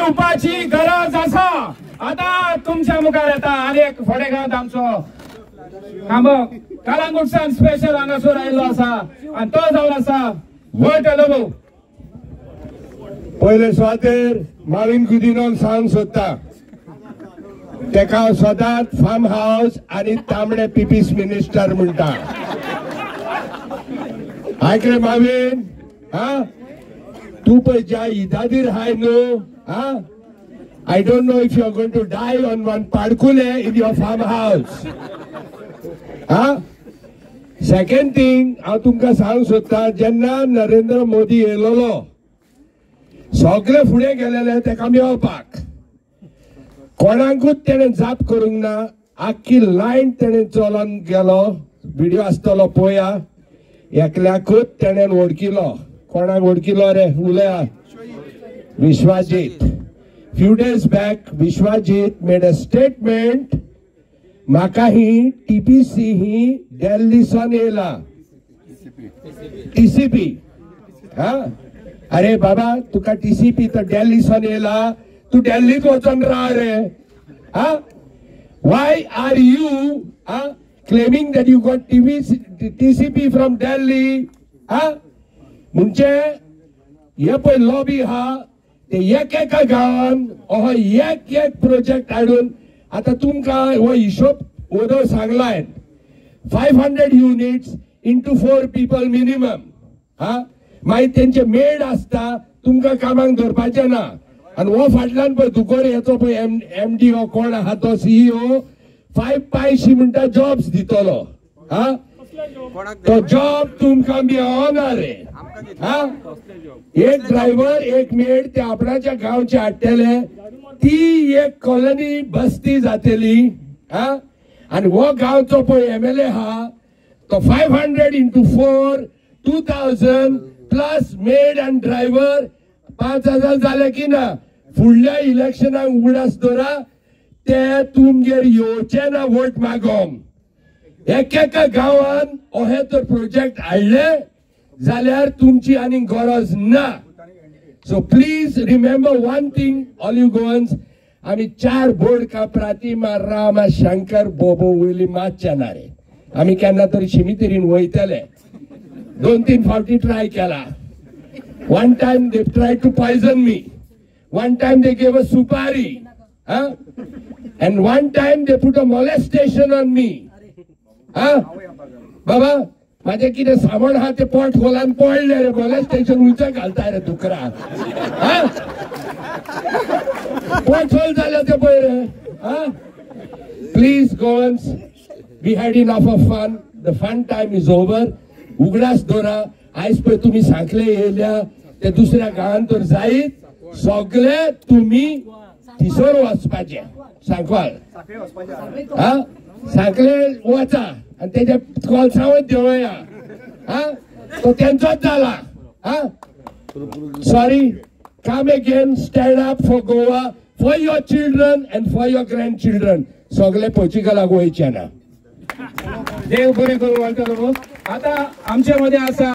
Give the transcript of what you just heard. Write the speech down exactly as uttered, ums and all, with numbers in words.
येवपाची गरज आसा। आता तुमच्या मुखार येता आनी एक फोडेगांव आमचो कामक कलंगूटसान स्पेशल हांगासर आयिल्लो आसा आनी तो जावन आसा वट अनुभव। पहिले स्वातेर माविन गुदिनोक सांग सोदता तेका सदांच फार्म हाऊस आणि तांबडे पीपीस मिनिस्टर म्हणटा। आयक रे माविन, हा तू पळय ज्या इदादीर हाय न्हू, हा I don't know if you are going to die on one पाडकुले इन युअर फार्म हाऊस। हा सेकंड थिंग हांव तुमकां सांग सोदता, जेन्ना नरेंद्र मोदी येयलोलो सगळे फुडें गेलेले तेका मेळपाक, कोणाकूच तेणें जाप करूंक ना। आख्खी लायन तेणें चलोन गेलो, व्हिडिओ आसतलो पळोवया। एकल्याकूच तेणें वळखिलो, कोणाक वळखिलो रे उलया? Vishwajit. Few days back Vishwajit made a statement, म्हाका ही टीपीसी ही दिल्लीसान येयला, टीसीपी। हा अरे बाबा तुका टीसीपी तर दिल्लीसान येयला, तू दिल्लीत वचून राहा रे। हा why are you ah claiming that you got TCP from Delhi? हा म्हणजे हे पळय लॉबी हा ते एक एका गावान अहो एक एक प्रोजेक्ट हाडून आता तुमकां हो हिशोब ओदो सांगलाय, five hundred units into four people minimum. हा मागीर तेंचे मेड आसता, तुमकां कामाक धरपाचे ना। आणि वो फाटल्यान पळय दुकोर येतो पळय एम एमडी हो कोण आहा तो सीईओ, फायव पायशी म्हणटा जॉब्स दितलो। हा तो जॉब तुमकां मेळना रे। हा एक ड्रायव्हर एक मेड ते आपणाच्या गांवचे हाडटले, ती एक कॉलनी बस्ती जातली। हा आणि वो गांवचो पळय एमएलए हा तो five hundred into four two thousand plus maid and driver पाच हजार झाले की ना। फुडल्या इलेक्शनाक उगडास दवरा, ते तुमगेर येवचे ना वोट मागोंक। एक एका गांवान अहे तर प्रोजेक्ट हाडले जाल्यार तुमची आनी गरज ना। So please remember one thing all you Goans, आमी चार बोर्ड कापराती रामा शंकर बोबो वयली मातचे ना रे। आमी केन्ना तरी शिमितेरीन वयतले, दोन तीन फावटी ट्राय केला। One time they tried to poison me. One time they gave a supari. Huh? And one time they put a molestation on me. Huh? Baba, माझे किती सामान हा ते पोट खोलान पडले रे, molestation उंच घालता रे दुकरा। हा पोट खोल झालं ते पळय रे। हा please Goans, we had enough of fun. The fun time is over. उगडास दवरा। आयज पळय तुम्ही सांखले येयल्या ते दुसऱ्या गांवांत तर जायत, सगळे तुम्ही थिसर वचपाचे सांकवाल। हा सांखले वचा आणि तेच्या कोलसावत देवया। हा तो तेंचोच जाला। हा sorry, come again, stand up for Goa, for your children and for your grandchildren. सगळे पोर्चुगलाक वयचे ना। देव बरें करूं। आता आमच्या मध्ये आसा